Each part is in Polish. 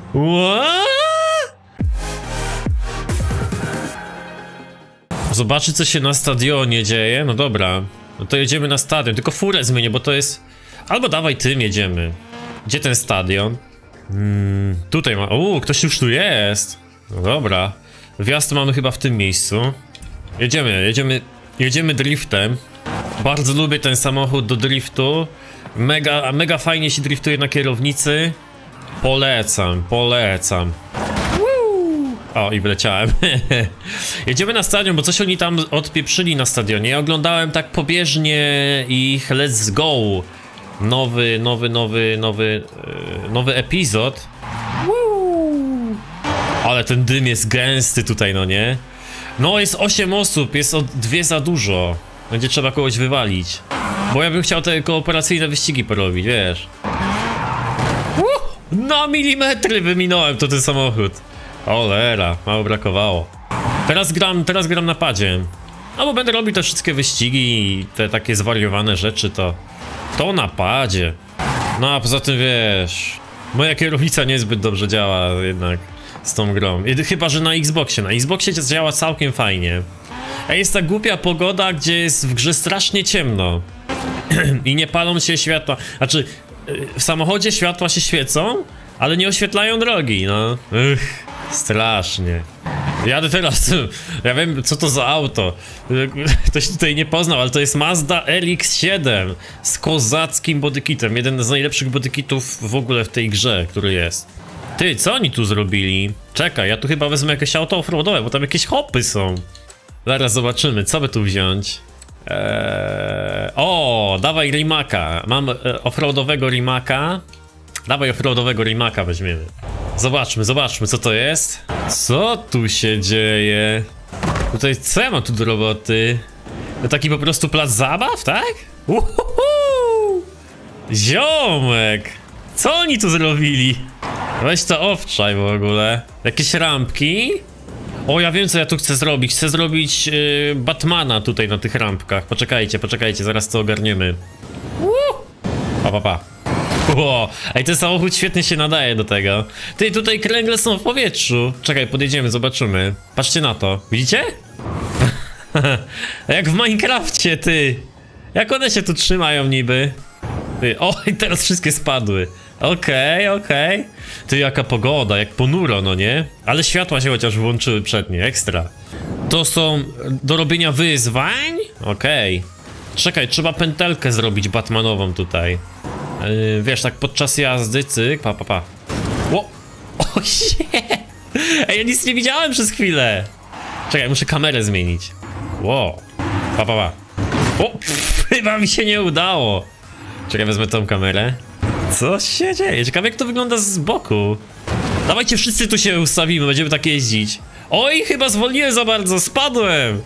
Zobaczy, co się na stadionie dzieje. No dobra, no to jedziemy na stadion. Tylko furę zmienię, bo to jest... Albo dawaj tym jedziemy. Gdzie ten stadion? Tutaj ma... ktoś już tu jest. No dobra. Wjazd mamy chyba w tym miejscu. Jedziemy driftem. Bardzo lubię ten samochód do driftu. Mega fajnie się driftuje na kierownicy. Polecam. O, i wleciałem. Jedziemy na stadion, bo coś oni tam odpieprzyli na stadionie. Ja oglądałem tak pobieżnie ich Let's Go. Nowy epizod. Ale ten dym jest gęsty tutaj, no nie? No, jest 8 osób, jest o 2 za dużo. Będzie trzeba kogoś wywalić. Bo ja bym chciał te kooperacyjne wyścigi porobić, wiesz. Na milimetry wyminąłem to ten samochód. Olera, mało brakowało. Teraz gram na padzie. No bo będę robił te wszystkie wyścigi i te takie zwariowane rzeczy, to na padzie. No a poza tym wiesz, moja kierownica niezbyt dobrze działa jednak z tą grą. Chyba że na Xboxie. Na Xboxie działa całkiem fajnie. A jest ta głupia pogoda, gdzie jest w grze strasznie ciemno. I nie palą się światła. Znaczy, w samochodzie światła się świecą, ale nie oświetlają drogi, no. Strasznie. Jadę teraz, ja wiem co to za auto. Ktoś tutaj nie poznał, ale to jest Mazda RX-7 z kozackim bodykitem. Jeden z najlepszych bodykitów w ogóle w tej grze, który jest. Ty, co oni tu zrobili? Czekaj, ja tu chyba wezmę jakieś auto offroadowe, bo tam jakieś hopy są. Zaraz zobaczymy, co by tu wziąć. O, dawaj Rimaka. Mam offroadowego Rimaka. Dawaj offroadowego Rimaka weźmiemy. Zobaczmy co to jest. Co tu się dzieje? Tutaj co ja mam tu do roboty? To taki po prostu plac zabaw, tak? Ziomek! Co oni tu zrobili? Weź to obczaj w ogóle. Jakieś rampki? O, ja wiem co ja tu chcę zrobić. Chcę zrobić Batmana tutaj na tych rampkach. Poczekajcie, zaraz to ogarniemy. Pa. Ej, ten samochód świetnie się nadaje do tego. Ty, tutaj kręgle są w powietrzu. Czekaj, podjedziemy, zobaczymy. Patrzcie na to, widzicie? Jak w Minecrafcie, ty. Jak one się tu trzymają niby? Ty, o, i teraz wszystkie spadły. Okej. Ty, jaka pogoda, jak ponuro, no nie? Ale światła się chociaż włączyły przednie, ekstra. To są do robienia wyzwań? Okej. Czekaj, trzeba pętelkę zrobić batmanową tutaj. Wiesz, tak podczas jazdy, cyk, pa. O nie! Ej, ja nic nie widziałem przez chwilę. Czekaj, muszę kamerę zmienić. Wow, pa. O, chyba mi się nie udało. Czekaj, wezmę tą kamerę. Co się dzieje? Ciekawe jak to wygląda z boku. Dawajcie wszyscy tu się ustawimy, będziemy tak jeździć. Oj, chyba zwolniłem za bardzo, spadłem.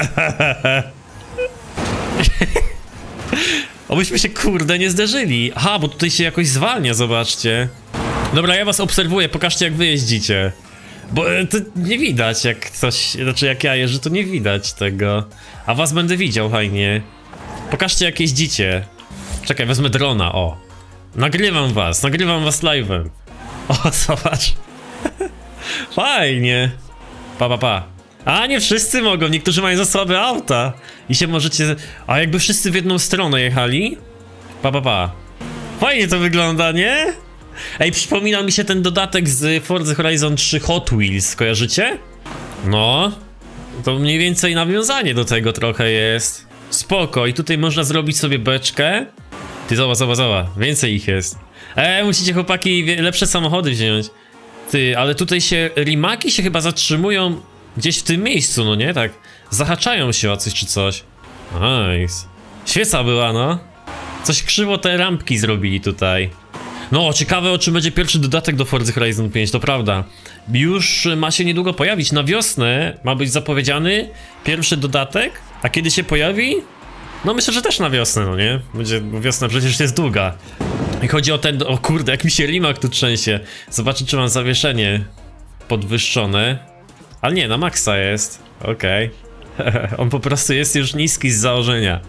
Obyśmy się kurde nie zderzyli. Aha, bo tutaj się jakoś zwalnia, zobaczcie. Dobra, ja was obserwuję, pokażcie jak wy jeździcie. Bo to nie widać jak coś, znaczy jak ja jeżdżę to nie widać tego. A was będę widział fajnie. Pokażcie jak jeździcie. Czekaj, wezmę drona, o. Nagrywam was live'em. O, zobacz. Fajnie. Pa. A nie wszyscy mogą, niektórzy mają za słabe auta. I się możecie... A jakby wszyscy w jedną stronę jechali? Pa. Fajnie to wygląda, nie? Ej, przypomina mi się ten dodatek z Forza Horizon 3 Hot Wheels, kojarzycie? No. To mniej więcej nawiązanie do tego trochę jest. Spoko, i tutaj można zrobić sobie beczkę. Ty, zobacz, więcej ich jest. Musicie chłopaki lepsze samochody wziąć. Ty, ale tutaj się rimaki się chyba zatrzymują gdzieś w tym miejscu, no nie? Tak, zahaczają się o coś czy coś. Nice. Świeca była, no. Coś krzywo te rampki zrobili tutaj. No, ciekawe o czym będzie pierwszy dodatek do Forza Horizon 5, to prawda. Już ma się niedługo pojawić, na wiosnę ma być zapowiedziany pierwszy dodatek, a kiedy się pojawi? No myślę, że też na wiosnę, no nie? Będzie, bo wiosna przecież jest długa. I chodzi o ten, o kurde, jak mi się rimak tu trzęsie. Zobaczyć czy mam zawieszenie podwyższone. Ale nie, na maksa jest. Okej. On po prostu jest już niski z założenia.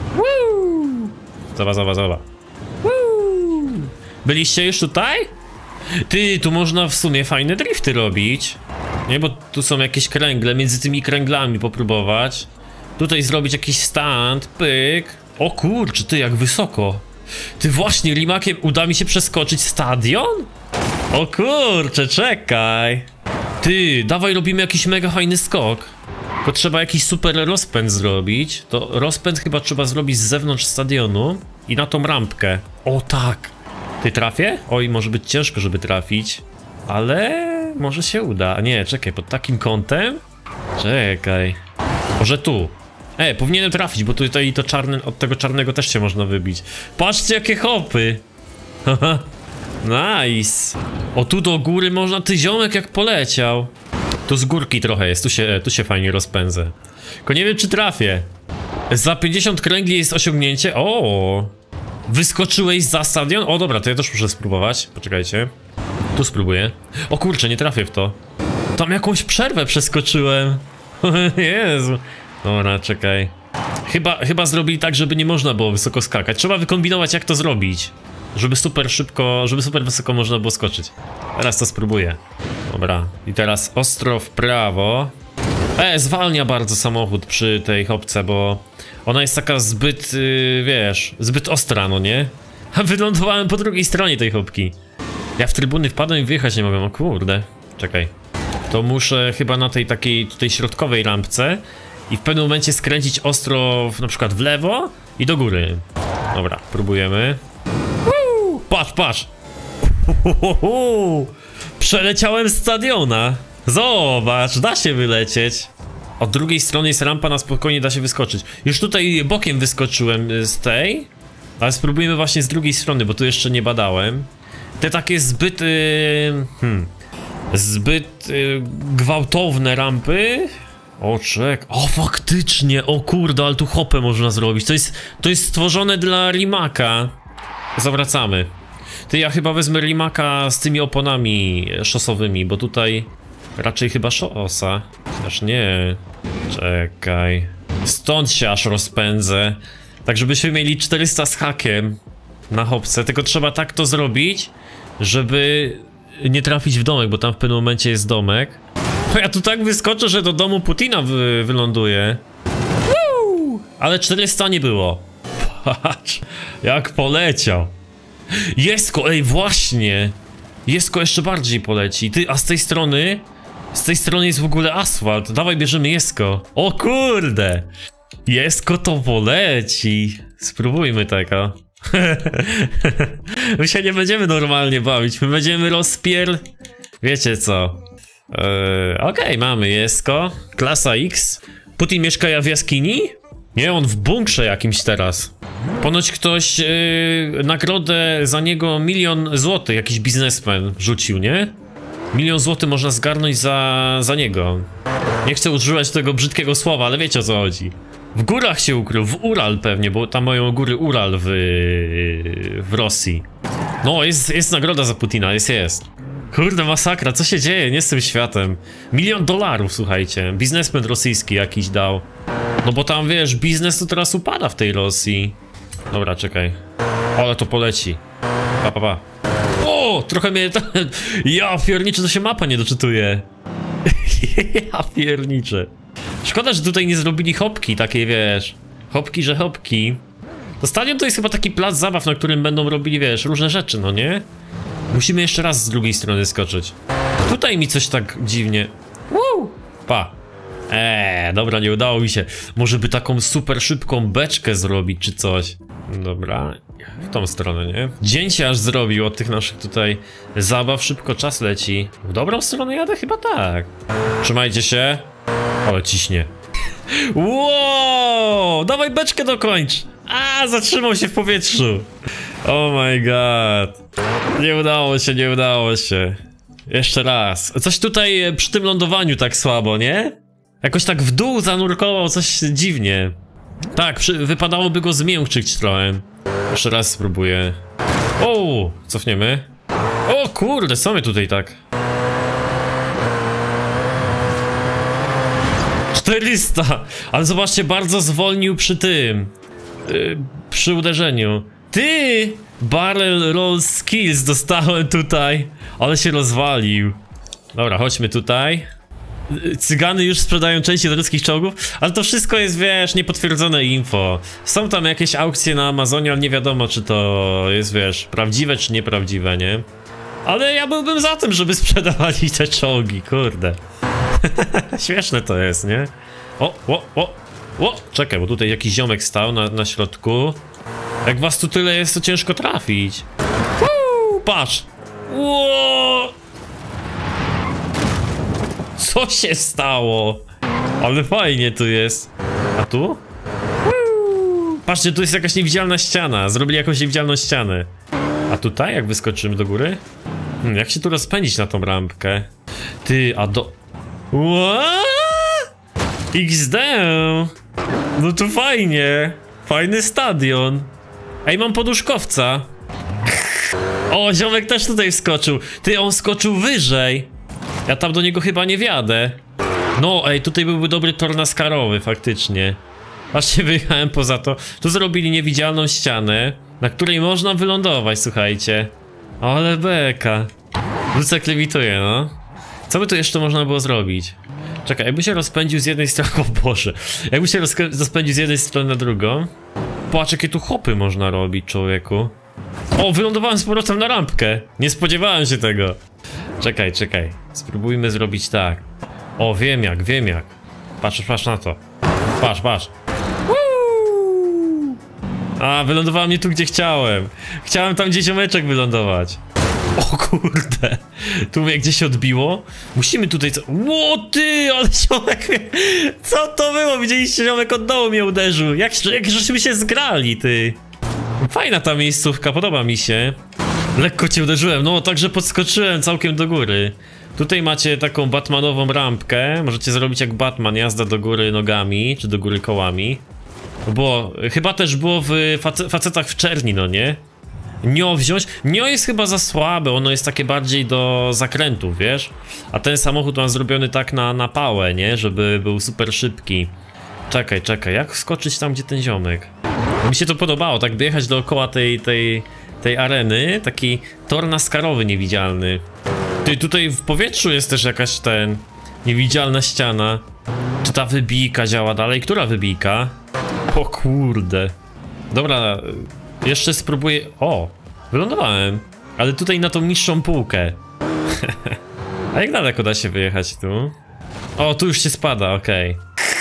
Zobacz. Byliście już tutaj? Ty, tu można w sumie fajne drifty robić. Nie, bo tu są jakieś kręgle, między tymi kręglami popróbować. Tutaj zrobić jakiś stand, pyk. O kurczę, ty, jak wysoko. Ty, właśnie, limakiem uda mi się przeskoczyć stadion? O kurczę, czekaj. Ty, dawaj robimy jakiś mega fajny skok. To trzeba jakiś super rozpęd zrobić. To rozpęd chyba trzeba zrobić z zewnątrz stadionu i na tą rampkę. O tak. Ty, trafię? Oj, może być ciężko, żeby trafić. Ale może się uda. A nie, czekaj, pod takim kątem? Czekaj. Może tu. Powinienem trafić, bo tutaj to czarne, od tego czarnego też się można wybić. Patrzcie, jakie hopy. Haha. Nice. O, tu do góry można, ty, ziomek jak poleciał. Tu z górki trochę jest, tu się fajnie rozpędzę. Tylko nie wiem, czy trafię. Za 50 kręgli jest osiągnięcie. O, wyskoczyłeś za stadion? O, dobra, to ja też muszę spróbować. Poczekajcie. Tu spróbuję. O kurczę, nie trafię w to. Tam jakąś przerwę przeskoczyłem. Jezu. Dobra, czekaj. Chyba zrobili tak, żeby nie można było wysoko skakać. Trzeba wykombinować, jak to zrobić. Żeby super szybko, żeby super wysoko można było skoczyć. Teraz to spróbuję. Dobra, i teraz ostro w prawo. Zwalnia bardzo samochód przy tej hopce, bo ona jest taka zbyt, wiesz, zbyt ostra, no nie? A wylądowałem po drugiej stronie tej hopki. Ja w trybuny wpadłem i wyjechać nie mogłem, o kurde. Czekaj. To muszę chyba na tej takiej tutaj środkowej rampce i w pewnym momencie skręcić ostro na przykład w lewo i do góry. Dobra, próbujemy. Patrz, patrz! Przeleciałem stadiona. Zobacz, da się wylecieć. Od drugiej strony jest rampa, na spokojnie da się wyskoczyć. Już tutaj bokiem wyskoczyłem z tej, ale spróbujemy właśnie z drugiej strony, bo tu jeszcze nie badałem. Te takie zbyt gwałtowne rampy. O, o, faktycznie, o kurde, ale tu hopę można zrobić. To jest stworzone dla Rimaka. Zawracamy. Ty, ja chyba wezmę Rimaka z tymi oponami szosowymi, bo tutaj raczej chyba szosa. Aż nie. Czekaj. Stąd się aż rozpędzę. Tak, żebyśmy mieli 400 z hakiem na hopce. Tylko trzeba tak to zrobić, żeby nie trafić w domek, bo tam w pewnym momencie jest domek. Bo ja tu tak wyskoczę, że do domu Putina wyląduję. Ale 400 nie było. Patrz, jak poleciał. Jesko, ej, właśnie. Jesko jeszcze bardziej poleci. Ty, a z tej strony jest w ogóle asfalt. Dawaj, bierzemy Jesko. O kurde. Jesko to poleci. Spróbujmy tego. My się nie będziemy normalnie bawić. My będziemy wiecie co. Okej, mamy Jesko. Klasa X. Putin mieszka w jaskini? Nie, on w bunkrze jakimś teraz. Ponoć ktoś nagrodę za niego 1 000 000 złotych, jakiś biznesmen rzucił, nie? 1 000 000 złotych można zgarnąć za niego. Nie chcę używać tego brzydkiego słowa, ale wiecie o co chodzi. W górach się ukrył, w Ural pewnie, bo tam mają góry Ural w Rosji. No, jest nagroda za Putina, jest. Kurde, masakra, co się dzieje? Nie z tym światem. $1 000 000, słuchajcie. Biznesmen rosyjski jakiś dał. No bo tam, wiesz, biznes to teraz upada w tej Rosji. Dobra, czekaj. Ale to poleci. Pa. O, trochę mnie... Ja pierniczę, to się mapa nie doczytuje. Ja pierniczę. Szkoda, że tutaj nie zrobili hopki, takiej, wiesz. Hopki, że hopki. To stadion to jest chyba taki plac zabaw, na którym będą robili, wiesz, różne rzeczy, no nie? Musimy jeszcze raz z drugiej strony skoczyć. Tutaj mi coś tak dziwnie... Pa. Dobra, nie udało mi się. Może by taką super szybką beczkę zrobić, czy coś. Dobra, w tą stronę, nie? Dzień się aż zrobił od tych naszych tutaj zabaw. Szybko czas leci. W dobrą stronę jadę? Chyba tak. Trzymajcie się. Ale ciśnie. Wow! Dawaj beczkę dokończ! Zatrzymał się w powietrzu. Oh my god. Nie udało się. Jeszcze raz. Coś tutaj przy tym lądowaniu tak słabo, nie? Jakoś tak w dół zanurkował, coś dziwnie. Tak, wypadałoby go zmiękczyć trochę. Jeszcze raz spróbuję. O, cofniemy. O kurde, co my tutaj tak? 400! Ale zobaczcie, bardzo zwolnił przy tym. Przy uderzeniu. Ty! Barrel roll skills dostałem tutaj, ale się rozwalił. Dobra, chodźmy tutaj. Cygany już sprzedają części do ruskich czołgów, ale to wszystko jest, wiesz, niepotwierdzone info. Są tam jakieś aukcje na Amazonie, ale nie wiadomo, czy to jest, wiesz, prawdziwe czy nieprawdziwe, nie? Ale ja byłbym za tym, żeby sprzedawali te czołgi, kurde. Śmieszne to jest, nie? O! Czekaj, bo tutaj jakiś ziomek stał na środku. Jak was tu tyle jest, to ciężko trafić. Patrz! Ło! Co się stało? Ale fajnie tu jest. A tu? Patrzcie, tu jest jakaś niewidzialna ściana. Zrobili jakąś niewidzialną ścianę. A tutaj, jak wyskoczymy do góry? Jak się tu rozpędzić na tą rampkę? Ty, a do... XD! No to fajnie. Fajny stadion. Ej, mam poduszkowca. O, ziomek też tutaj wskoczył. Ty, on skoczył wyżej. Ja tam do niego chyba nie wjadę. No, ej, tutaj byłby dobry tor naskarowy, faktycznie. Właśnie wyjechałem poza to. Tu zrobili niewidzialną ścianę, na której można wylądować, słuchajcie. Ale beka. Lucek lewituje, no. Co by tu jeszcze można było zrobić? Czekaj, jakby się rozpędził z jednej strony... O Boże. Jakby się rozpędził z jednej strony na drugą. Patrz, jakie tu hopy można robić, człowieku. O, wylądowałem z powrotem na rampkę. Nie spodziewałem się tego. Czekaj. Spróbujmy zrobić tak. O, wiem jak. Patrz na to. Patrz. A, wylądowałem nie tu, gdzie chciałem. Chciałem tam, gdzie ziomeczek wylądować. O kurde. Tu mnie gdzieś odbiło. Musimy tutaj... Ło ty, ale ziomek mnie... Co to było? Widzieliście, ziomek od dołu mnie uderzył. Jak żeśmy się zgrali, ty. Fajna ta miejscówka, podoba mi się. Lekko cię uderzyłem, no także podskoczyłem całkiem do góry. Tutaj macie taką batmanową rampkę. Możecie zrobić jak Batman, jazda do góry nogami, czy do góry kołami. Było, chyba też było w facetach w czerni, no nie? Nio wziąć. Nio jest chyba za słabe, ono jest takie bardziej do zakrętów, wiesz? A ten samochód mam zrobiony tak na pałę, nie? Żeby był super szybki. Czekaj, jak skoczyć tam, gdzie ten ziomek? Mi się to podobało, tak by jechać dookoła tej areny, taki tor naskarowy niewidzialny. Ty, tutaj w powietrzu jest też jakaś niewidzialna ściana. Czy ta wybijka działa dalej? Która wybijka? O kurde. Dobra, jeszcze spróbuję... O, wylądowałem. Ale tutaj na tą niższą półkę. A jak daleko da się wyjechać tu? O, tu już się spada, okej.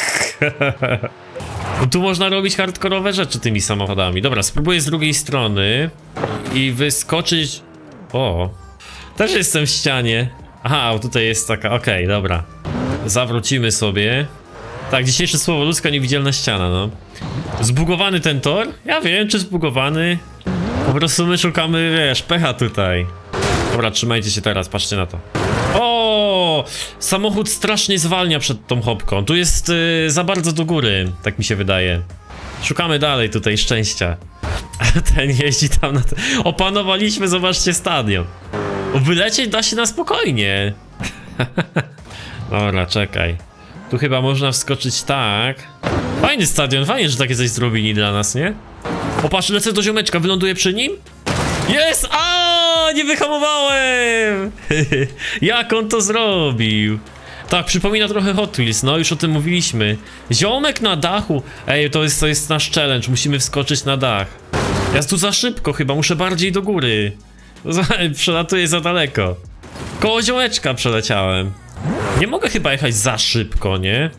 No tu można robić hardkorowe rzeczy tymi samochodami. Dobra, spróbuję z drugiej strony i wyskoczyć... O, też jestem w ścianie. Aha, tutaj jest taka, okej, dobra. Zawrócimy sobie. Tak, dzisiejsze słowo ludzka niewidzialna ściana, no. Zbugowany ten tor? Ja wiem, czy zbugowany. Po prostu my szukamy, wiesz, pecha tutaj. Dobra, trzymajcie się teraz, patrzcie na to. O, samochód strasznie zwalnia przed tą hopką. Tu jest za bardzo do góry, tak mi się wydaje. Szukamy dalej tutaj szczęścia. Ten jeździ tam na... Opanowaliśmy, zobaczcie, stadion. Wylecieć da się na spokojnie. Dobra, czekaj. Tu chyba można wskoczyć tak. Fajny stadion, fajnie, że takie coś zrobili dla nas, nie? O, patrz, lecę do ziomeczka, wyląduję przy nim. Jest! A, nie wyhamowałem! Jak on to zrobił? Tak, przypomina trochę Hot Wheels, no już o tym mówiliśmy. Ziomek na dachu. Ej, to jest nasz challenge, musimy wskoczyć na dach. Ja tu za szybko chyba, muszę bardziej do góry. Przelatuję za daleko. Koło ziomeczka przeleciałem. Nie mogę chyba jechać za szybko, nie?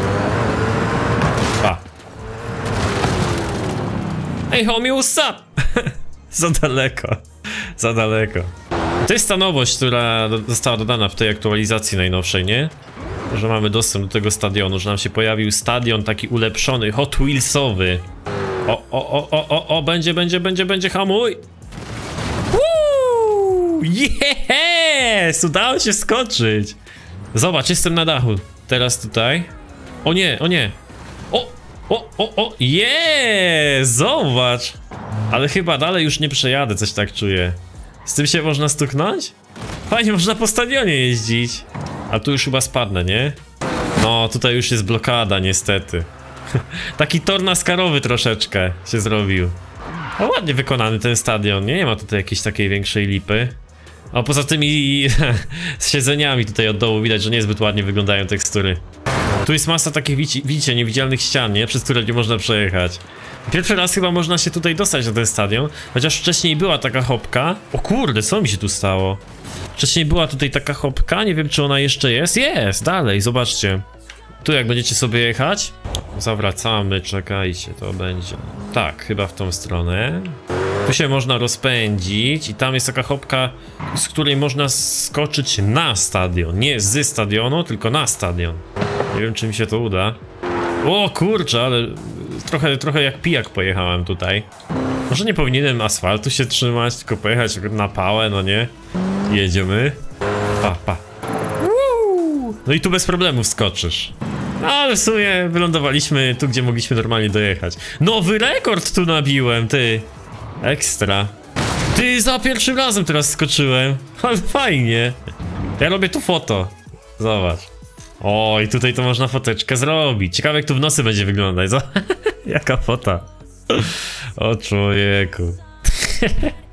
A. Ej, homie, what's up? Za daleko. Za daleko. To jest ta nowość, która została dodana w tej aktualizacji najnowszej, nie? Że mamy dostęp do tego stadionu, że nam się pojawił stadion taki ulepszony, Hot Wheelsowy. O, będzie, hamuj! Yes! Udało się skoczyć! Zobacz, jestem na dachu. Teraz tutaj. O nie! O! Jest! Zobacz! Ale chyba dalej już nie przejadę, coś tak czuję. Z tym się można stuknąć? Fajnie, można po stadionie jeździć. A tu już chyba spadnę, nie? No, tutaj już jest blokada, niestety. Taki tor naskarowy troszeczkę się zrobił. No ładnie wykonany ten stadion, nie ma tutaj jakiejś takiej większej lipy. A poza tymi z siedzeniami tutaj od dołu widać, że niezbyt ładnie wyglądają tekstury. Tu jest masa takich, widzicie, niewidzialnych ścian, nie? Przez które nie można przejechać. Pierwszy raz chyba można się tutaj dostać na ten stadion, chociaż wcześniej była taka hopka. O kurde, co mi się tu stało? Wcześniej była tutaj taka hopka, nie wiem czy ona jeszcze jest. Jest, dalej, zobaczcie. Tu jak będziecie sobie jechać, zawracamy, czekajcie, to będzie. Tak, chyba w tą stronę. Tu się można rozpędzić i tam jest taka hopka, z której można skoczyć na stadion. Nie z stadionu, tylko na stadion. Nie wiem czy mi się to uda. O kurczę, ale trochę jak pijak pojechałem tutaj. Może nie powinienem asfaltu się trzymać, tylko pojechać na pałę, no nie? Jedziemy. Pa. No i tu bez problemu wskoczysz. No ale w sumie wylądowaliśmy tu, gdzie mogliśmy normalnie dojechać. Nowy rekord tu nabiłem, ty. Ekstra. Ty, za pierwszym razem teraz skoczyłem. Ale fajnie. Ja robię tu foto. Zobacz. O, i tutaj to można foteczkę zrobić. Ciekawe jak tu w nocy będzie wyglądać. Jaka fota. O człowieku.